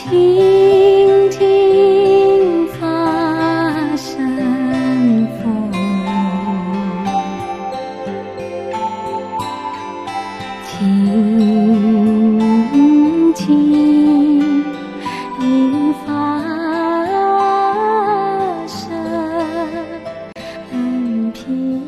听听法身风，听听法身披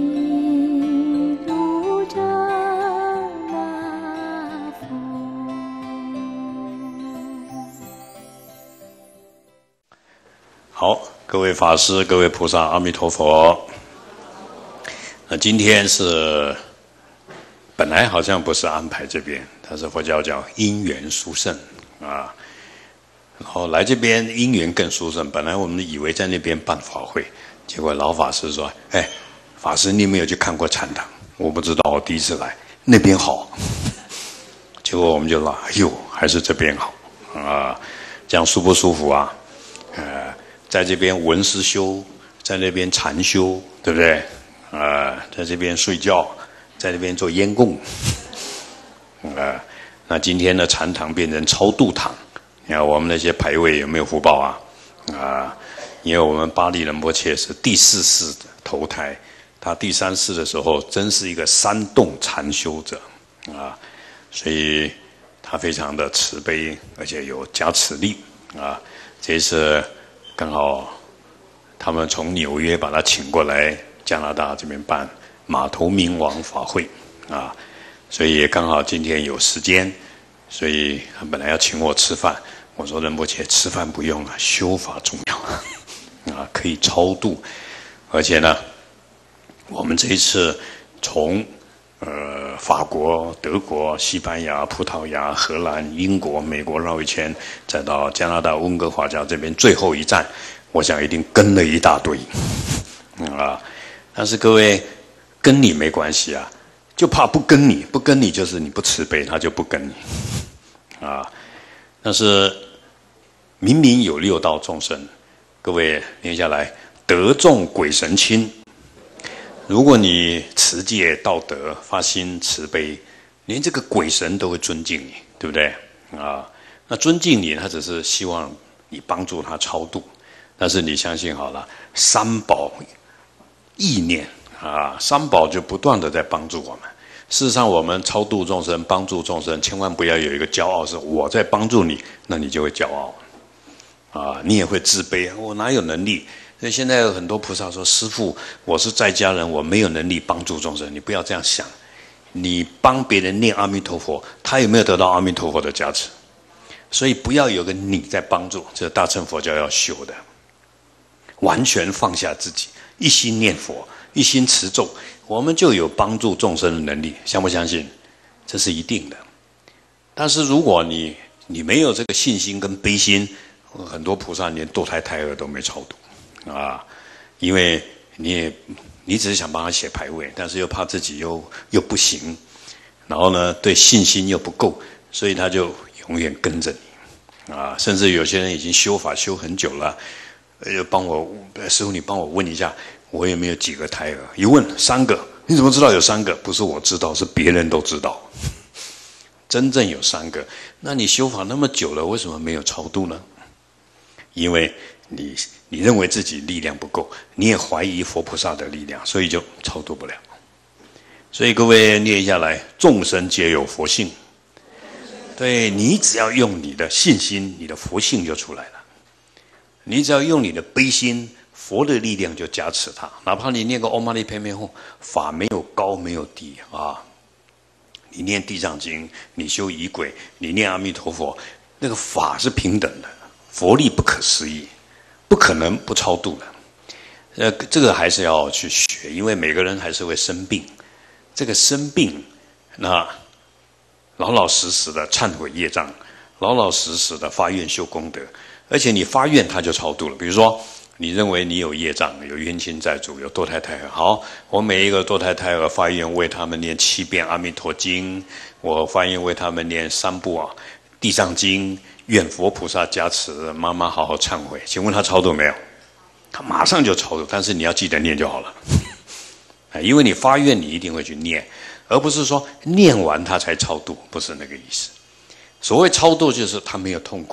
露着那风。 好，各位法师、各位菩萨，阿弥陀佛。那今天是本来好像不是安排这边，但是佛教叫因缘殊胜啊。然后来这边因缘更殊胜。本来我们以为在那边办法会，结果老法师说：“哎，法师，你有没有去看过禅堂？”我不知道，我第一次来，那边好。结果我们就说：“哎呦，还是这边好啊！这样舒不舒服啊？在这边闻思修，在那边禅修，对不对？在这边睡觉，在那边做烟供。那今天的禅堂变成超度堂，你看我们那些牌位有没有福报啊？因为我们巴利仁波切是第4世投胎，他第3世的时候真是一个山洞禅修者啊，所以他非常的慈悲，而且有加持力啊。这一次刚好他们从纽约把他请过来加拿大这边办马头明王法会啊，所以刚好今天有时间，所以他本来要请我吃饭，我说仁波切吃饭不用了，修法重要啊，可以超度，而且呢，我们这一次从法国、德国、西班牙、葡萄牙、荷兰、英国、美国绕一圈，再到加拿大温哥华家这边最后一站，我想一定跟了一大堆啊。但是各位跟你没关系啊，就怕不跟你，不跟你就是你不慈悲，他就不跟你啊。但是明明有6道众生，各位念下来，得众鬼神亲。如果你持戒道德发心慈悲，连这个鬼神都会尊敬你，对不对啊？那尊敬你，他只是希望你帮助他超度，但是你相信好了，三宝意念啊，三宝就不断的在帮助我们。事实上，我们超度众生、帮助众生，千万不要有一个骄傲，是我在帮助你，那你就会骄傲啊，你也会自卑，我哪有能力？所以现在有很多菩萨说：“师父，我是在家人，我没有能力帮助众生。”你不要这样想，你帮别人念阿弥陀佛，他有没有得到阿弥陀佛的加持？所以不要有个你在帮助，这是大乘佛教要修的，完全放下自己，一心念佛，一心持咒，我们就有帮助众生的能力，相不相信？这是一定的。但是如果你没有这个信心跟悲心，很多菩萨连堕胎胎儿都没超度。因为你只是想帮他写牌位，但是又怕自己又不行，然后呢，对信心又不够，所以他就永远跟着你甚至有些人已经修法修很久了，帮我师父，你帮我问一下，我有没有几个胎儿？一问3个，你怎么知道有3个？不是我知道，是别人都知道，真正有3个。那你修法那么久了，为什么没有超度呢？因为你认为自己力量不够，你也怀疑佛菩萨的力量，所以就超度不了。所以各位念下来，众生皆有佛性。对，你只要用你的信心，你的佛性就出来了。你只要用你的悲心，佛的力量就加持他。哪怕你念个唵嘛呢叭咪吽，法没有高没有低啊。你念地藏经，你修仪轨，你念阿弥陀佛，那个法是平等的，佛力不可思议。不可能不超度的，这个还是要去学，因为每个人还是会生病。这个生病，那老老实实的忏悔业障，老老实实的发愿修功德，而且你发愿他就超度了。比如说，你认为你有业障，有冤亲债主，有堕胎胎儿，好，我每一个堕胎胎儿发愿为他们念7遍阿弥陀经，我发愿为他们念3部地藏经。愿佛菩萨加持，妈妈好好忏悔。请问他超度没有？他马上就超度，但是你要记得念就好了。因为你发愿，你一定会去念，而不是说念完他才超度，不是那个意思。所谓超度，就是他没有痛苦，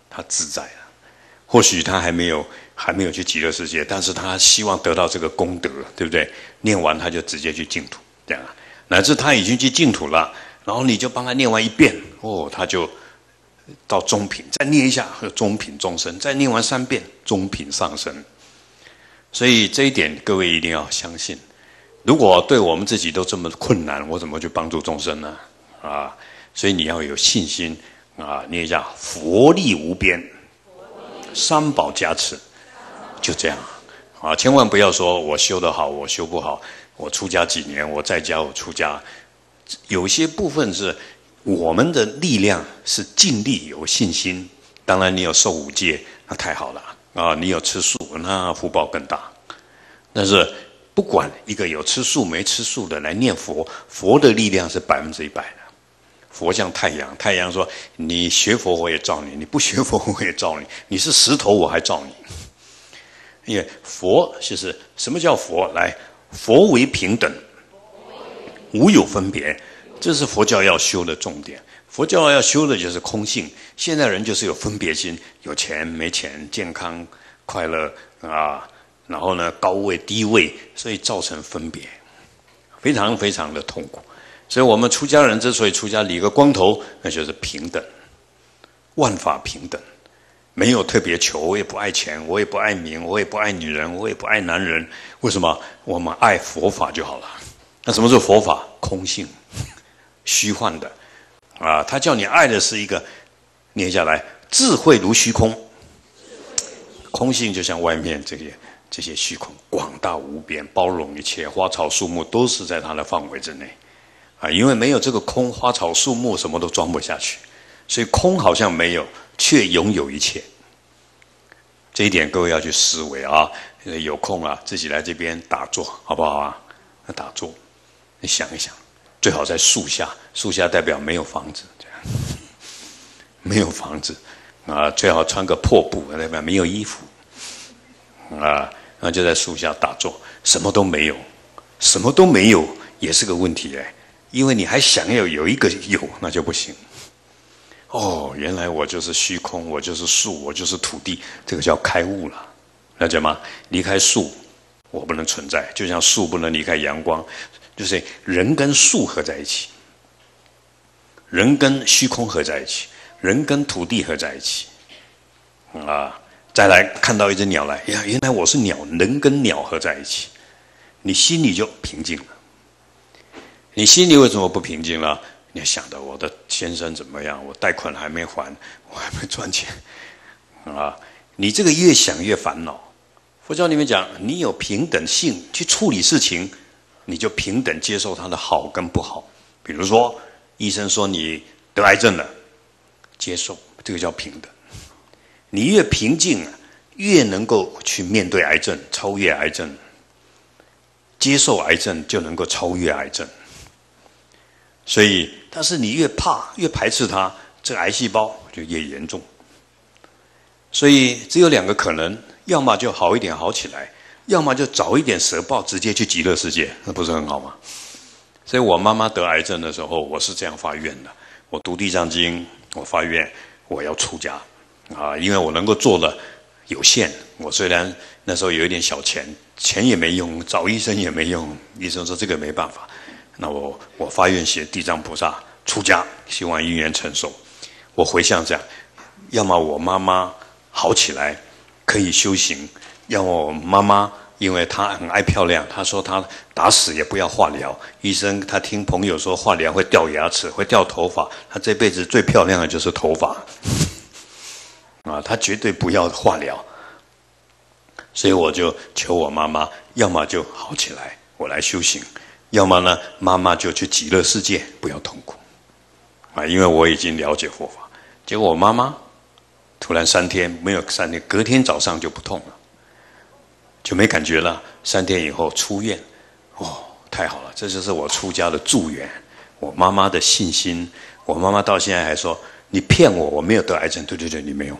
他自在了。或许他还没有去极乐世界，但是他希望得到这个功德，对不对？念完他就直接去净土，这样乃至他已经去净土了，然后你就帮他念完一遍，他就到中品，再念一下中品终身，再念完3遍中品上升。所以这一点各位一定要相信。如果对我们自己都这么困难，我怎么去帮助众生呢？所以你要有信心念一下佛力无边，三宝加持，就这样千万不要说我修得好，我修不好，我出家几年，我在家，我出家。有些部分是我们的力量是尽力有信心，当然你有受5戒，那太好了你有吃素，那福报更大。但是不管一个有吃素没吃素的来念佛，佛的力量是100%的。佛像太阳，太阳说你学佛我也照你，你不学佛我也照你，你是石头我还照你。因为佛就是什么叫佛？来，佛为平等，无有分别，这是佛教要修的重点。佛教要修的就是空性，现在人就是有分别心，有钱没钱，健康快乐然后呢高位低位，所以造成分别，非常非常的痛苦。所以我们出家人之所以出家理个光头，那就是平等，万法平等，没有特别求，我也不爱钱，我也不爱名，我也不爱女人，我也不爱男人。为什么？我们爱佛法就好了。那什么是佛法？空性，虚幻的他叫你爱的是一个，念下来，智慧如虚空，空性就像外面这些虚空，广大无边，包容一切，花草树木都是在它的范围之内因为没有这个空，花草树木什么都装不下去，所以空好像没有，却拥有一切。这一点各位要去思维有空自己来这边打坐，好不好打坐，你想一想，最好在树下，树下代表没有房子，这样没有房子最好穿个破布，代表没有衣服那就在树下打坐，什么都没有，什么都没有也是个问题因为你还想要有一个有，那就不行。原来我就是虚空，我就是树，我就是土地，这个叫开悟了，了解吗？离开树，我不能存在，就像树不能离开阳光，就是人跟树合在一起，人跟虚空合在一起，人跟土地合在一起再来看到一只鸟来，原来我是鸟，人跟鸟合在一起，你心里就平静了。你心里为什么不平静了？你想的我的先生怎么样？我贷款还没还，我还没赚钱你这个越想越烦恼。佛教里面讲，你有平等性去处理事情，你就平等接受它的好跟不好。比如说，医生说你得癌症了，接受，这个叫平等。你越平静越能够去面对癌症，超越癌症，接受癌症就能够超越癌症。所以，但是你越怕越排斥它，这个癌细胞就越严重。所以只有2个可能，要么就好一点好起来，要么就早一点舍报，直接去极乐世界，那不是很好吗？所以我妈妈得癌症的时候，我是这样发愿的，我读地藏经，我发愿我要出家因为我能够做的有限，我虽然那时候有一点小钱，钱也没用，找医生也没用，医生说这个没办法，那我发愿写地藏菩萨出家，希望因缘成熟。我回向这样，要么我妈妈好起来可以修行，要么我妈妈因为她很爱漂亮，她说她打死也不要化疗，医生她听朋友说化疗会掉牙齿会掉头发，她这辈子最漂亮的就是头发她绝对不要化疗。所以我就求我妈妈，要么就好起来我来修行，要么呢妈妈就去极乐世界不要痛苦因为我已经了解佛法。结果我妈妈突然3天没有3天，隔天早上就不痛了，就没感觉了。3天以后出院，太好了，这就是我出家的助缘。我妈妈的信心，我妈妈到现在还说你骗我，我没有得癌症。对对对，你没有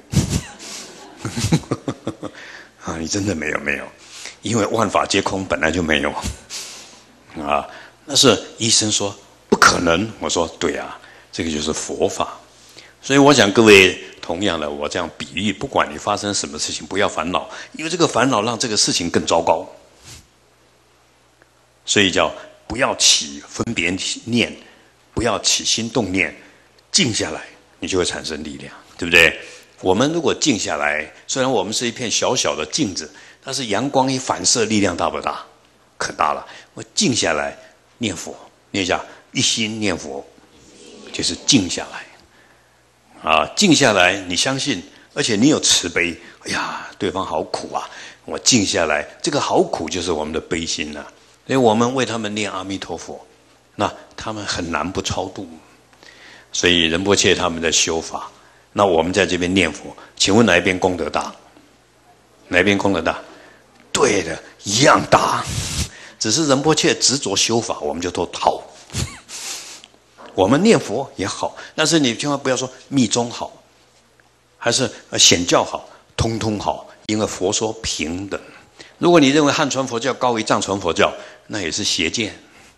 你真的没有，因为万法皆空，本来就没有那是医生说不可能，我说对这个就是佛法。所以我想各位同样的，我这样比喻，不管你发生什么事情，不要烦恼，因为这个烦恼让这个事情更糟糕。所以叫不要起分别念，不要起心动念，静下来，你就会产生力量，对不对？我们如果静下来，虽然我们是一片小小的镜子，但是阳光一反射，力量大不大？可大了。我静下来念佛，念一下一心念佛，就是静下来。静下来，你相信，而且你有慈悲。哎呀，对方好苦啊！我静下来，这个好苦就是我们的悲心呐。所以我们为他们念阿弥陀佛，那他们很难不超度。所以仁波切他们的修法，那我们在这边念佛，请问哪一边功德大？哪一边功德大？对的，一样大。只是仁波切执着修法，我们就都好。我们念佛也好，但是你千万不要说密宗好，还是显教好，通通好，因为佛说平等。如果你认为汉传佛教高于藏传佛教，那也是邪见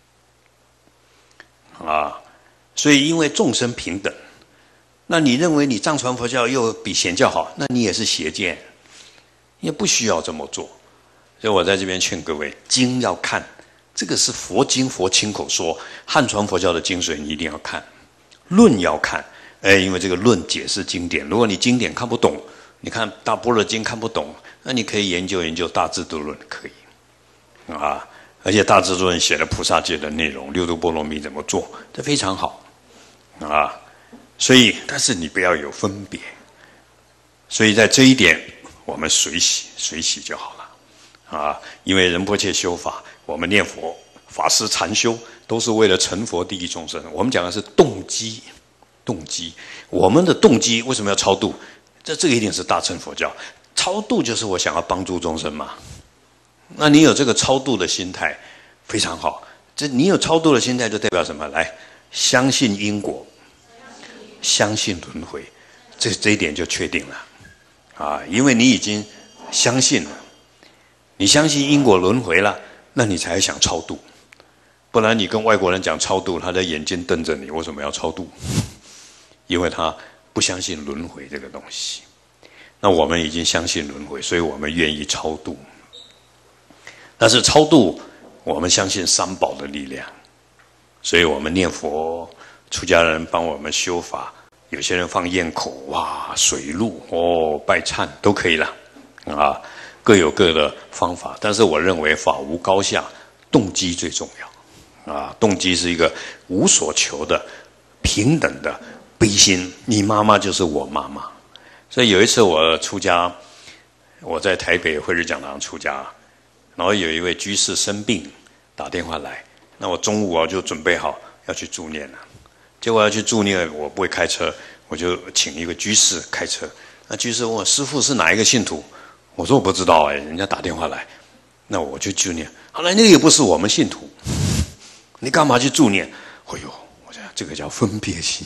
所以因为众生平等，那你认为你藏传佛教又比显教好，那你也是邪见，也不需要这么做。所以我在这边劝各位，经要看，这个是佛经，佛亲口说，汉传佛教的精髓你一定要看，论要看，因为这个论解释经典，如果你经典看不懂，你看大般若经看不懂，那你可以研究研究大智度论，可以而且大智度论写了菩萨戒的内容，六度波罗蜜怎么做，这非常好所以但是你不要有分别，所以在这一点我们随喜就好了因为仁波切修法，我们念佛法师禅修都是为了成佛利益众生，我们讲的是动机，我们的动机为什么要超度？这个一定是大乘佛教，超度就是我想要帮助众生嘛。那你有这个超度的心态非常好，这你有超度的心态就代表什么？来，相信因果，相信轮回，这一点就确定了因为你已经相信了，你相信因果轮回了，那你才想超度。不然你跟外国人讲超度，他的眼睛瞪着你，为什么要超度？因为他不相信轮回这个东西。那我们已经相信轮回，所以我们愿意超度。但是超度，我们相信三宝的力量，所以我们念佛，出家人帮我们修法，有些人放焰口，哇，水陆拜忏都可以了各有各的方法。但是我认为法无高下，动机最重要动机是一个无所求的平等的悲心。你妈妈就是我妈妈。所以有一次我出家，我在台北慧日讲堂出家，然后有一位居士生病打电话来，那我中午就准备好要去助念了。结果要去助念，我不会开车，我就请一个居士开车。那居士问我，师父是哪一个信徒？我说我不知道人家打电话来，那我就助念。后来那个也不是我们信徒，你干嘛去助念？哎呦，我想这个叫分别心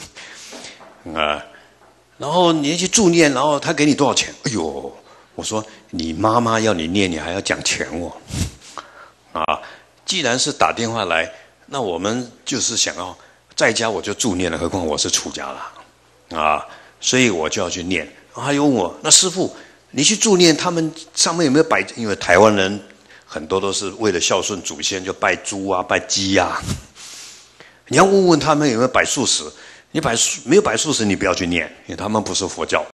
然后你去助念，然后他给你多少钱？哎呦，我说你妈妈要你念，你还要讲钱既然是打电话来，那我们就是想要在家我就助念了，何况我是出家了所以我就要去念。然后他又问我，那师父你去助念，他们上面有没有摆？因为台湾人很多都是为了孝顺祖先，就拜猪拜鸡你要问问他们有没有摆素食。你没有摆素食，你不要去念，因为他们不是佛教